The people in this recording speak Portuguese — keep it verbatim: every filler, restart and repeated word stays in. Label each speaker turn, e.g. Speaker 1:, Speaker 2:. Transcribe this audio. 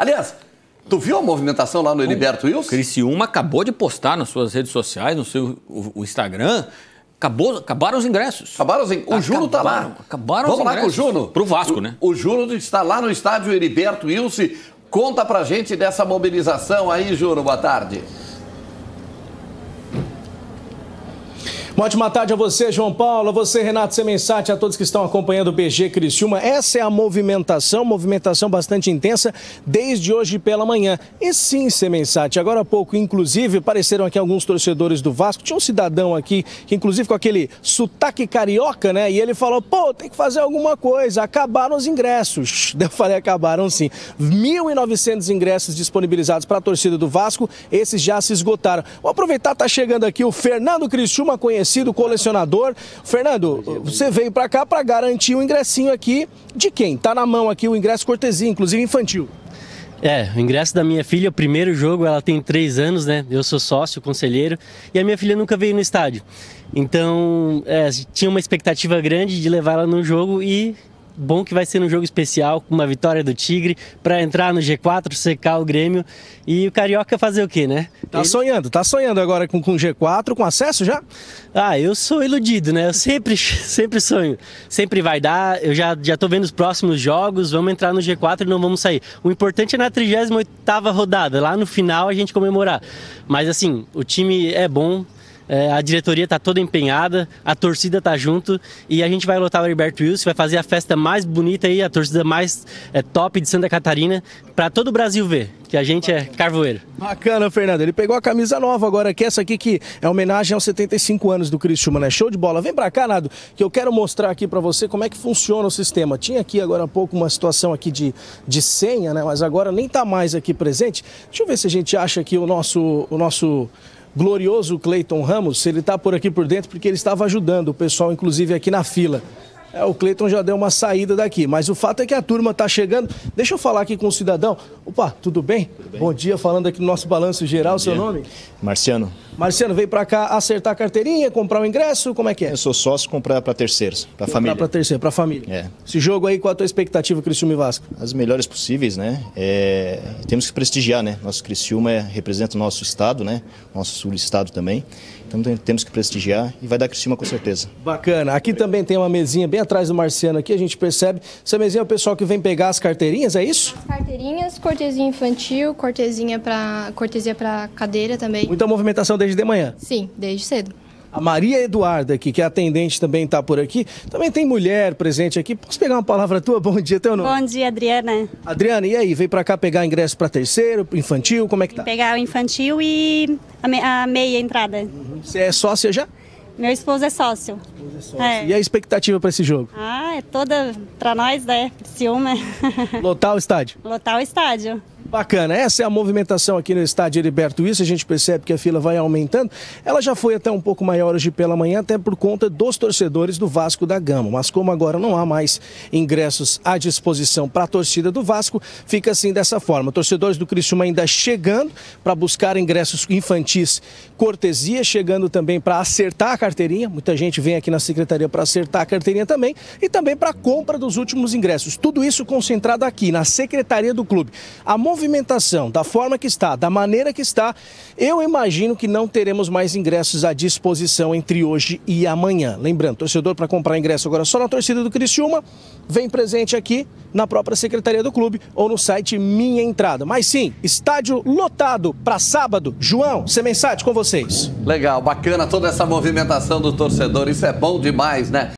Speaker 1: Aliás, tu viu a movimentação lá no Heriberto Wilson?
Speaker 2: Criciúma acabou de postar nas suas redes sociais, no seu o, o Instagram, acabou, acabaram os ingressos.
Speaker 1: Acabaram os ingressos. O Juno está lá.
Speaker 2: Acabaram
Speaker 1: Vamos
Speaker 2: os
Speaker 1: lá
Speaker 2: ingressos.
Speaker 1: com o Juno?
Speaker 2: Pro Vasco,
Speaker 1: o,
Speaker 2: né?
Speaker 1: O Juno está lá no estádio Heriberto Wilson. Conta pra gente dessa mobilização aí, Juno. Boa tarde.
Speaker 3: Uma ótima tarde a você, João Paulo, a você, Renato Semensati, a todos que estão acompanhando o B G Criciúma. Essa é a movimentação, movimentação bastante intensa desde hoje pela manhã. E sim, Semensati, agora há pouco, inclusive, apareceram aqui alguns torcedores do Vasco. Tinha um cidadão aqui, que inclusive com aquele sotaque carioca, né? E ele falou, pô, tem que fazer alguma coisa, acabaram os ingressos. Eu falei, acabaram sim. mil e novecentos ingressos disponibilizados para a torcida do Vasco, esses já se esgotaram. Vou aproveitar, tá chegando aqui o Fernando Criciúma, conhecido colecionador. Fernando, você veio para cá para garantir um ingressinho aqui de quem? Tá na mão aqui o ingresso cortesia, inclusive infantil.
Speaker 4: É, o ingresso da minha filha, o primeiro jogo, ela tem três anos, né? Eu sou sócio, conselheiro, e a minha filha nunca veio no estádio. Então, é, tinha uma expectativa grande de levar ela no jogo e bom que vai ser um jogo especial, com uma vitória do Tigre, para entrar no G quatro, secar o Grêmio e o Carioca fazer o quê, né?
Speaker 3: Tá
Speaker 4: Ele...
Speaker 3: sonhando, tá sonhando agora com o G quatro, com acesso já?
Speaker 4: Ah, eu sou iludido, né? Eu sempre, sempre sonho. Sempre vai dar, eu já, já tô vendo os próximos jogos, vamos entrar no G quatro e não vamos sair. O importante é na trigésima oitava rodada, lá no final a gente comemorar. Mas assim, o time é bom. É, a diretoria está toda empenhada, a torcida está junto e a gente vai lotar o Heriberto Wilson, vai fazer a festa mais bonita aí, a torcida mais é, top de Santa Catarina, para todo o Brasil ver, que a gente é carvoeiro.
Speaker 3: Bacana, Fernando. Ele pegou a camisa nova agora, que essa aqui que é homenagem aos setenta e cinco anos do Criciúma, né? Show de bola. Vem pra cá, Nado, que eu quero mostrar aqui pra você como é que funciona o sistema. Tinha aqui agora há pouco uma situação aqui de, de senha, né? Mas agora nem tá mais aqui presente. Deixa eu ver se a gente acha aqui o nosso... O nosso... glorioso Cleiton Ramos, ele está por aqui por dentro porque ele estava ajudando o pessoal, inclusive aqui na fila. É, o Cleiton já deu uma saída daqui, mas o fato é que a turma está chegando. Deixa eu falar aqui com o cidadão. Opa, tudo bem? Tudo bem. Bom dia, falando aqui no nosso balanço geral, seu nome?
Speaker 5: Marciano.
Speaker 3: Marciano, veio para cá acertar a carteirinha, comprar o ingresso, como é que é?
Speaker 5: Eu sou sócio, comprar para terceiros, para família.
Speaker 3: Comprar para terceiro, para família.
Speaker 5: É.
Speaker 3: Esse jogo aí, qual a tua expectativa, Criciúma e Vasco?
Speaker 5: As melhores possíveis, né? É... Temos que prestigiar, né? Nosso Criciúma é... representa o nosso estado, né? Nosso sul-estado também. Então temos que prestigiar e vai dar Criciúma com certeza.
Speaker 3: Bacana. Aqui também tem uma mesinha bem atrás do Marciano aqui, a gente percebe. Essa mesinha é o pessoal que vem pegar as carteirinhas, é isso?
Speaker 6: As carteirinhas, cortesia infantil, cortesia para cortesia para cadeira também.
Speaker 3: Muita movimentação desde de manhã?
Speaker 6: Sim, desde cedo.
Speaker 3: A Maria Eduarda aqui, que é atendente, também está por aqui. Também tem mulher presente aqui. Posso pegar uma palavra tua? Bom dia, teu nome?
Speaker 7: Bom dia, Adriana.
Speaker 3: Adriana, e aí? Veio para cá pegar ingresso para terceiro, infantil, como é que tá?
Speaker 7: Pegar o infantil e a, me a meia entrada.
Speaker 3: Uhum. Você é sócia já?
Speaker 7: Meu esposo é sócio.
Speaker 3: Esposo é sócio. É. E a expectativa para esse jogo?
Speaker 7: Ah, é toda para nós, né? Criciúma.
Speaker 3: Lotar o estádio?
Speaker 7: Lotar o estádio.
Speaker 3: Bacana, essa é a movimentação aqui no estádio Heriberto Wilson, a gente percebe que a fila vai aumentando. Ela já foi até um pouco maior hoje pela manhã, até por conta dos torcedores do Vasco da Gama. Mas como agora não há mais ingressos à disposição para a torcida do Vasco, fica assim dessa forma. Torcedores do Criciúma ainda chegando para buscar ingressos infantis cortesia, chegando também para acertar a carteirinha. Muita gente vem aqui na secretaria para acertar a carteirinha também e também para a compra dos últimos ingressos. Tudo isso concentrado aqui na secretaria do clube. A movimentação, da forma que está, da maneira que está, eu imagino que não teremos mais ingressos à disposição entre hoje e amanhã. Lembrando, torcedor para comprar ingresso agora só na torcida do Criciúma, vem presente aqui na própria secretaria do clube ou no site Minha Entrada. Mas sim, estádio lotado para sábado. João, Semensati, com vocês.
Speaker 1: Legal, bacana toda essa movimentação do torcedor, isso é bom demais, né?